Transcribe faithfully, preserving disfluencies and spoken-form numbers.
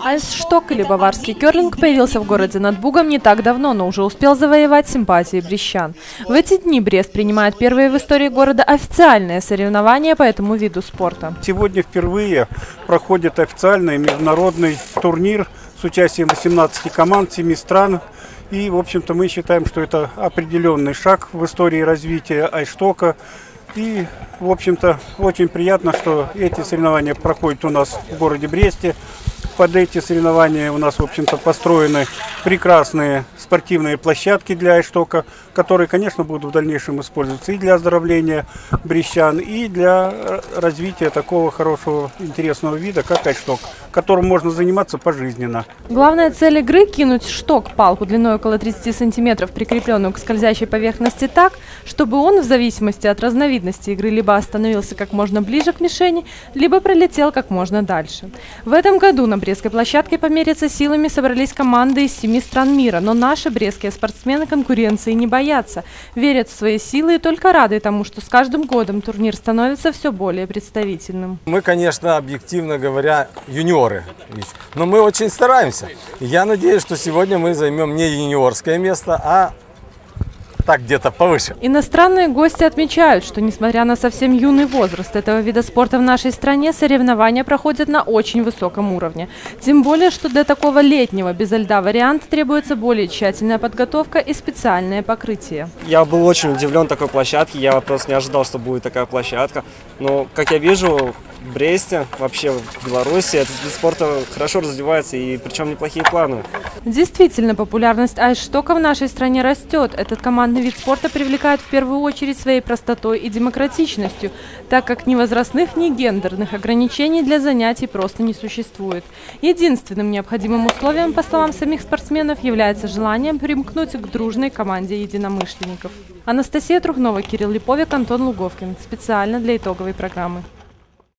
Айсшток или баварский керлинг появился в городе над Бугом не так давно, но уже успел завоевать симпатии брестчан. В эти дни Брест принимает первые в истории города официальные соревнования по этому виду спорта. Сегодня впервые проходит официальный международный турнир с участием восемнадцати команд, семи стран. И, в общем-то, мы считаем, что это определенный шаг в истории развития айсштока. И, в общем-то, очень приятно, что эти соревнования проходят у нас в городе Бресте. Под эти соревнования у нас, в общем-то, построены прекрасные спортивные площадки для айсштока, которые, конечно, будут в дальнейшем использоваться и для оздоровления брестчан, и для развития такого хорошего, интересного вида, как айсшток, которым можно заниматься пожизненно. Главная цель игры – кинуть шток, палку длиной около тридцати сантиметров, прикрепленную к скользящей поверхности так, чтобы он, в зависимости от разновидности игры, либо остановился как можно ближе к мишени, либо пролетел как можно дальше. В этом году на брестской площадке помериться силами собрались команды из семи стран мира, но наши брестские спортсмены конкуренции не боятся, верят в свои силы и только рады тому, что с каждым годом турнир становится все более представительным. Мы, конечно, объективно говоря, юниоры, но мы очень стараемся. Я надеюсь, что сегодня мы займем не юниорское место, а так где-то повыше. Иностранные гости отмечают, что несмотря на совсем юный возраст этого вида спорта в нашей стране, соревнования проходят на очень высоком уровне. Тем более, что для такого летнего безо льда варианта требуется более тщательная подготовка и специальное покрытие. Я был очень удивлен такой площадке, я просто не ожидал, что будет такая площадка. Но, как я вижу, в Бресте, вообще в Беларуси, этот вид спорта хорошо развивается, и причем неплохие планы. Действительно, популярность айсштока в нашей стране растет. Этот командный вид спорта привлекает в первую очередь своей простотой и демократичностью, так как ни возрастных, ни гендерных ограничений для занятий просто не существует. Единственным необходимым условием, по словам самих спортсменов, является желание примкнуть к дружной команде единомышленников. Анастасия Трухнова, Кирилл Липовик, Антон Луговкин. Специально для итоговой программы.